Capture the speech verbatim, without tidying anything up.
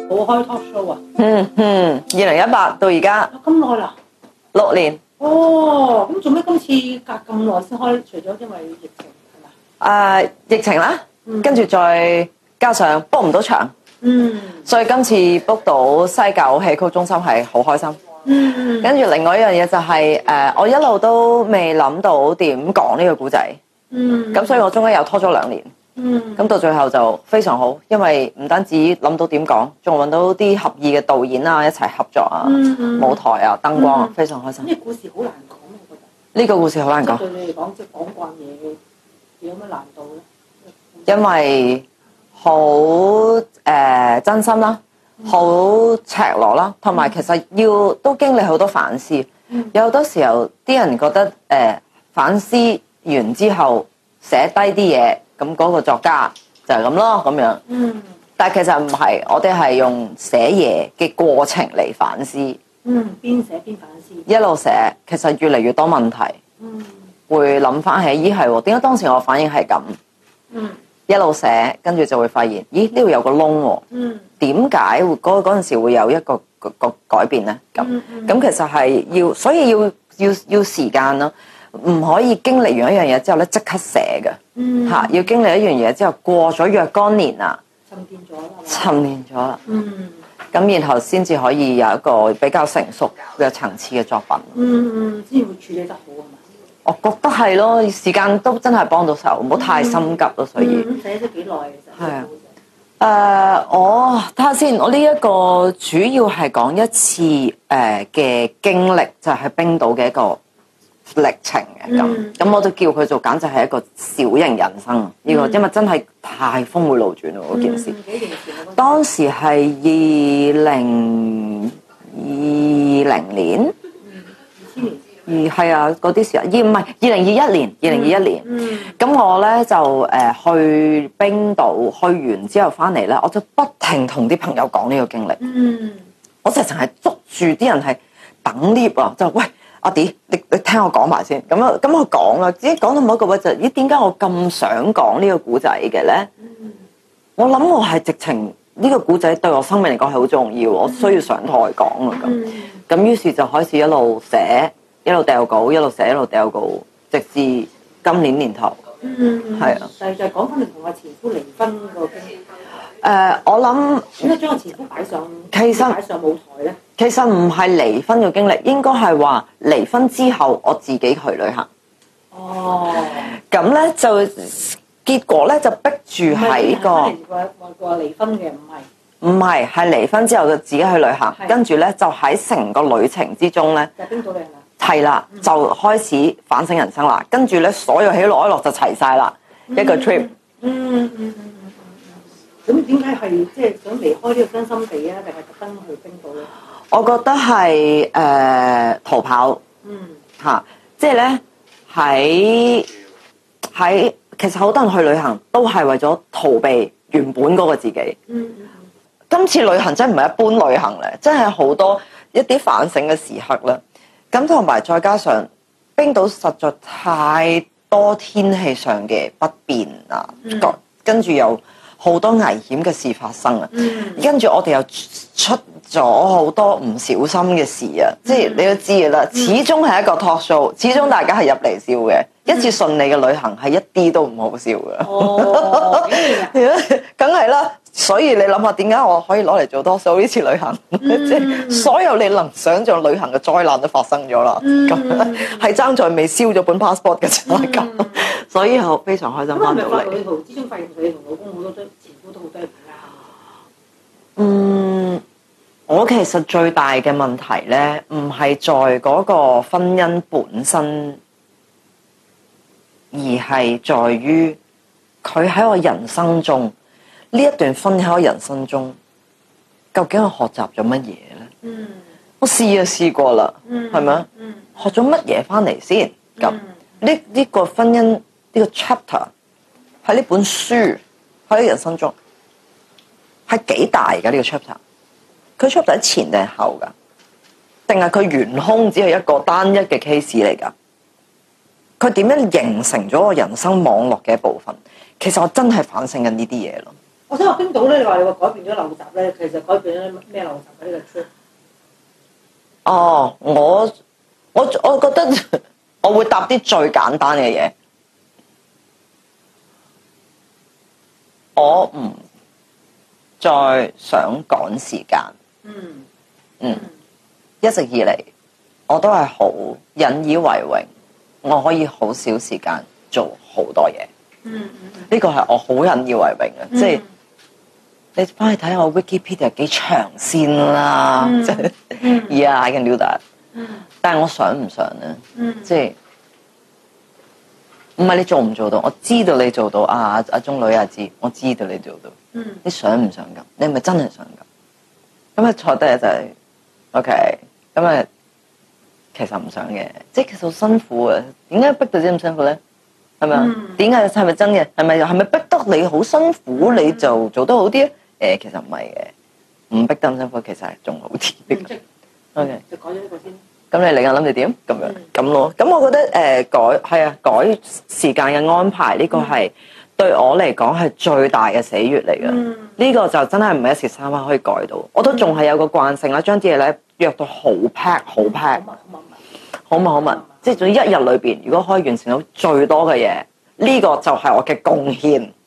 冇開 talk show 啊？ 嗯嗯，二零一八到而家咁耐啦。 六年。 哦，咁做咩今次隔咁耐先開？除咗因為疫情係嘛？ 誒、疫情啦， 嗯跟住再加上 book 唔到場， 嗯所以今次 book 到西九戲曲中心係好開心。 嗯跟住另外一樣嘢就係、誒、我一路都未諗到點講呢個故仔， 嗯咁所以我中間又拖咗兩年， 嗯咁到最後就非常好，因為唔單止諗到點講，仲揾到啲合意嘅導演啊，一齊合作啊， 嗯嗯舞台啊，燈光啊， 嗯非常開心。 呢個故事好難講，我覺得。 呢個故事好難講， 對你嚟講，即係講慣嘢，有咩難度咧？ 因為好誒、真心啦，好赤裸啦，同埋其實要都經歷好多反思。 嗯有好多時候啲人覺得誒、反思完之後寫低啲嘢，咁嗰個作家就係咁咯咁樣。 嗯但係其實唔係，我哋係用寫嘢嘅過程嚟反思， 嗯，邊寫邊反思。 一路寫，其實越嚟越多問題， 嗯會諗翻起，咦係喎，點解當時我反應係咁？ 嗯一路寫，跟住就會發現，咦呢度有個窿喎， 嗯點解會嗰嗰陣時會有一個個個改變咧？咁嗯嗯咁其實係要，所以要要要時間咯，唔可以經歷完一樣嘢之後咧即刻寫嘅嗯嚇，要經歷一樣嘢之後過咗若干年啦， 沉澱咗啦，係嘛？ 沉澱咗啦， 嗯咁然後先至可以有一個比較成熟嘅層次嘅作品。 嗯嗯，先會處理得好係嘛？ 我覺得係咯，時間都真係幫到手，唔好太心急咯。所以嗯，寫咗幾耐其實？ 係啊誒、我睇下先，我呢一個主要係講一次誒嘅、經歷，就係、冰島嘅一個歷程嘅咁。咁、 嗯我都叫佢做簡直係一個小型人生呢、個， 嗯因為真係太峰迴路轉啦嗰件事。 嗯幾年前啊嗰陣當時係二零二零年， 二千年。 而係啊嗰啲時候，而唔係二零二一年，二零二一年。 嗯咁我咧就誒、呃去冰島，去完之後翻嚟咧，我就不停同啲朋友講呢個經歷。 嗯我直情係捉住啲人係等 lift 啊，就喂阿 D，你你聽我講埋先。咁啊咁我講啦，只講到某一個位就咦點解我咁想講呢個古仔嘅咧？ 嗯我諗我係直情呢個古仔對我生命嚟講係好重要，我需要上台講啊咁。 嗯咁於是就開始一路寫，一路掉稿，一路寫，一路掉稿，直至今年年頭。 嗯， 係啊。 但係就係講翻你同阿前夫離婚個經歷， 誒、我諗點解將個前夫擺上其實擺上舞台咧？ 其實唔係離婚嘅經歷，應該係話離婚之後我自己去旅行。 哦， 咁咧就結果咧就逼住喺個話話話離婚嘅，唔係唔係係離婚之後就自己去旅行， 係跟住咧就喺成個旅程之中咧就係冰島嚟係嘛？ 係啦，就開始反省人生啦。跟住咧所有喜怒哀樂就齊晒啦，一個 trip。 嗯嗯嗯嗯嗯嗯。咁點解係即係想離開呢個傷心地啊？定係特登去冰島咧？ 我覺得係誒、逃跑。 嗯嚇、即係咧喺喺其實好多人去旅行都係為咗逃避原本嗰個自己。 嗯嗯今次旅行真係唔係一般旅行咧，真係好多一啲反省嘅時刻啦。咁同埋再加上冰島實在太多天氣上嘅不便啊， 嗯跟跟住有好多危險嘅事發生啊。 嗯跟住我哋又出咗好多唔小心嘅事啊！即係你都知嘅啦，始終係一個 talk show，始終大家係入嚟笑嘅。一次順利嘅旅行係一啲都唔好笑嘅。 哦，竟然啊！ 梗係啦，所以你諗下點解我可以攞嚟做 talk show 呢次旅行？即係所有你能想像旅行嘅災難都發生咗啦。咁係爭在未燒咗本 passport 嘅啫咁，所以我非常開心咁係咪發翻到嚟。 旅途之中發現佢同老公好多都前夫都好多嘢唔啱？ 嗯，我其實最大嘅問題咧，唔係在嗰個婚姻本身，而係在於佢喺我人生中呢一段婚姻喺我人生中，究竟我學習咗乜嘢咧？ 嗯我試啊試過啦， 嗯， 係咪啊？ 嗯學咗乜嘢翻嚟先？咁呢呢個婚姻呢、個 chapter 喺呢本書喺人生中係幾大㗎？呢、個 chapter 佢 chapter 喺前定係後㗎？定係佢懸空只係一個單一嘅 case 嚟㗎？佢點樣形成咗我人生網絡嘅一部分？其實我真係反省緊呢啲嘢咯。 我想話冰島咧，你話你話改變咗陋習咧，其實改變咗咩陋習啊？呢個 trip？ 哦，我我我覺得我會答啲最簡單嘅嘢，我唔再想趕時間。 嗯嗯，一直以嚟我都係好引以為榮，我可以好少時間做好多嘢。 嗯嗯， 呢個係我好引以為榮嘅， 嗯、 即係你翻去睇下我 Wikipedia 幾長先啦，即係 Yeah，I can do that。 嗯， 但係我想唔想咧？ 嗯， 即係唔係你做唔做到？我知道你做到啊！阿阿中女阿知，我知道你做到。 嗯， 你想唔想咁？你係咪真係想咁？咁啊坐低就係 OK，咁啊其實唔想嘅，即係其實好辛苦啊！點解逼到啲咁辛苦咧？係咪啊？點解係咪真嘅？係咪係咪逼得你好辛苦你就做得好啲咧？誒，其實唔係嘅，唔逼得咁辛苦其實係仲好啲。OK， 就改咗呢個先。 咁你嚟緊諗住點？咁樣咁咯。咁我覺得誒、呃、改係啊，改時間嘅安排呢、這個係對我嚟講係最大嘅喜悅嚟嘅。呢、嗯、個就真係唔係一時三刻可以改到。我都仲係有個慣性啦，將啲嘢咧約到好 pack 好 pack，好密好密。即係總之一日裏邊，如果可以完成到最多嘅嘢，呢、這個就係我嘅貢獻。